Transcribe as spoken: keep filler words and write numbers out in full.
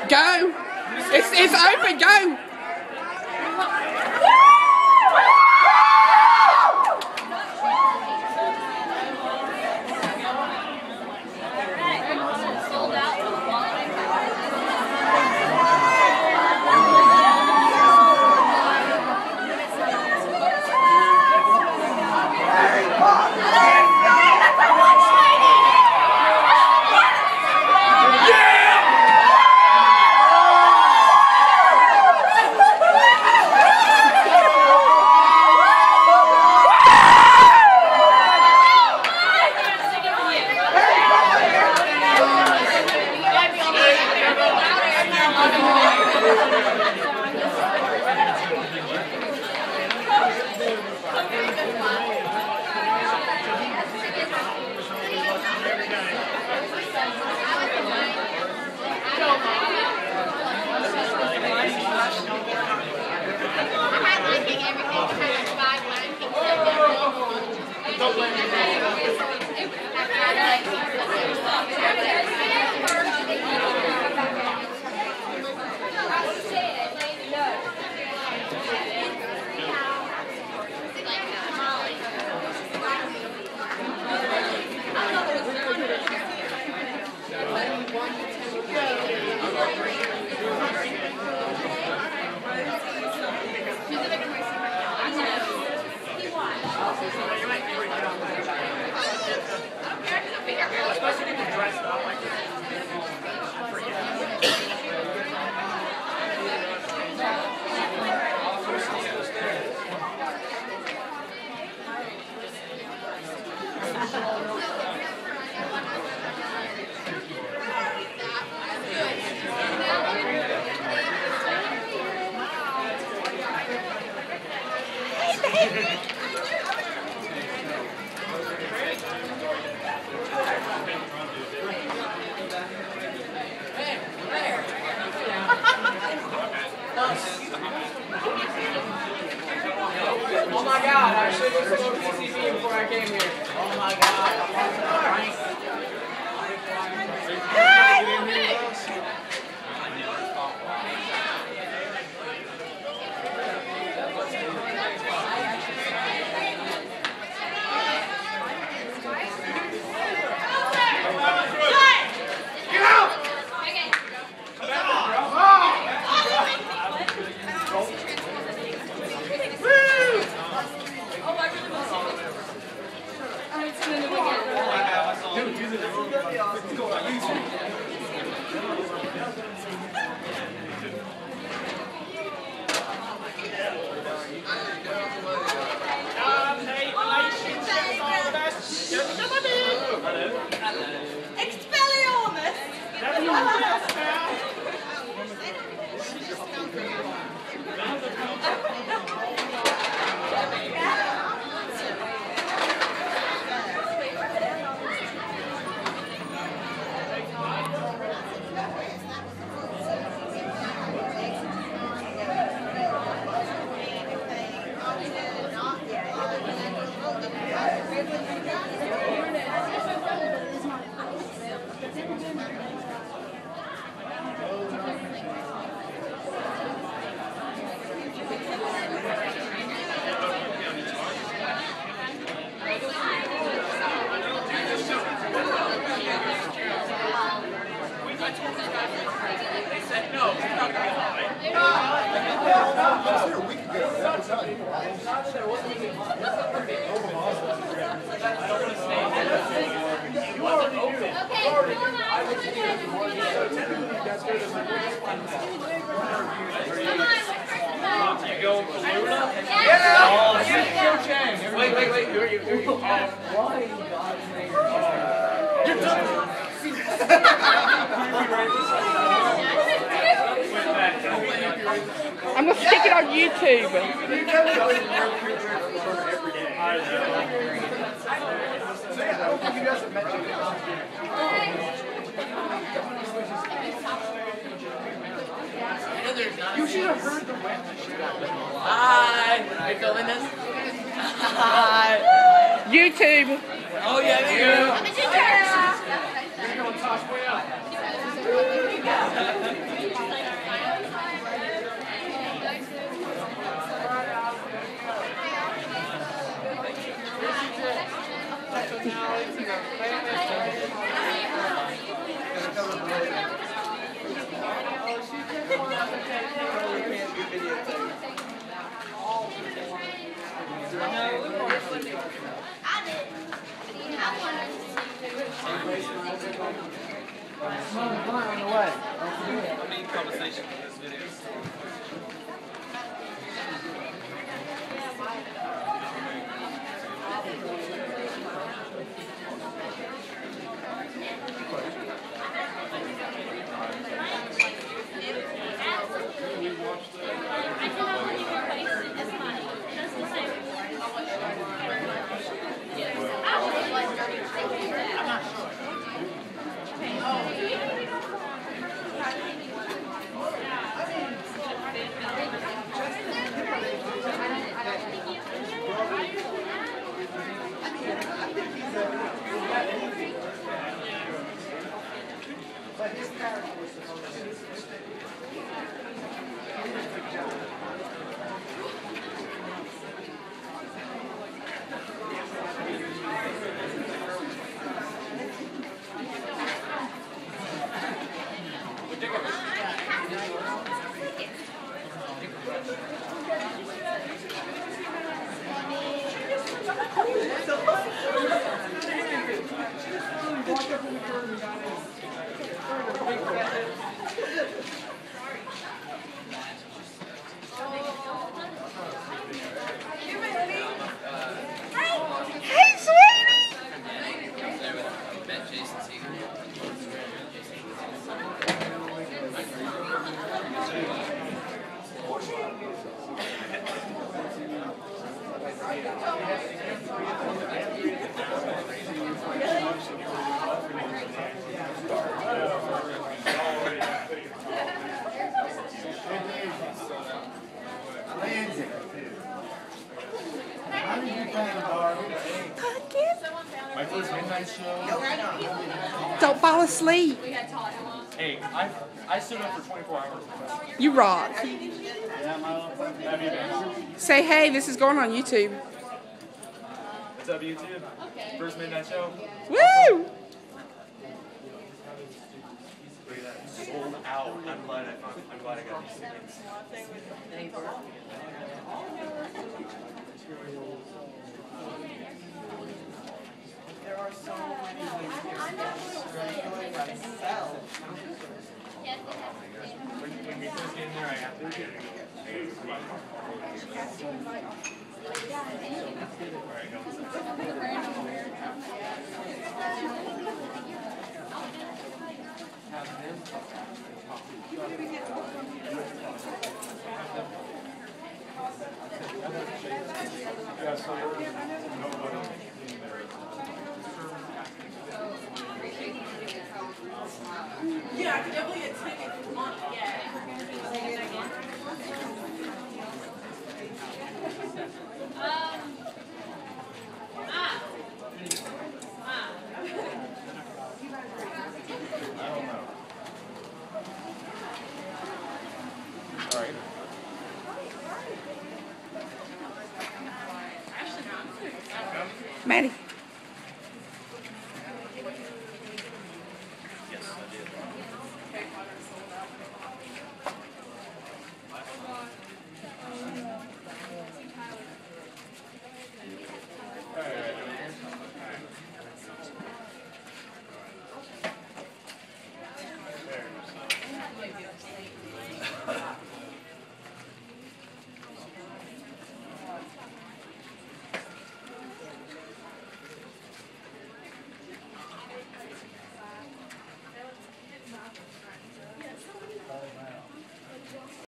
Go! It's, it's open, go! Oh my god, I should have looked at P C B before I came here. Oh my god. Wait, wait, wait. Who are you? Who are you? Why? You're done. I'm gonna stick it on YouTube. You should have heard the wet Hi. Are you filming this? Hi. YouTube. Oh yeah, there you go. I'm a ginger. You're going to toss way up. on the way. I'm in conversation with this video. But his character was supposed to be. My first midnight show. Don't fall asleep. Hey, I I stood up for twenty-four hours. You rock. Yeah, Milo. Have you been? Say hey, this is going on YouTube. What's up, YouTube? First midnight show. Woo! Sold out. I'm glad I found. I'm glad I got these tickets. There are so many ways to sell. When, when we first get in there, I have to get it. Yeah, I could definitely get tickets if you want. Yeah. Um. Ah. Ah. I don't know. All right. Maddie.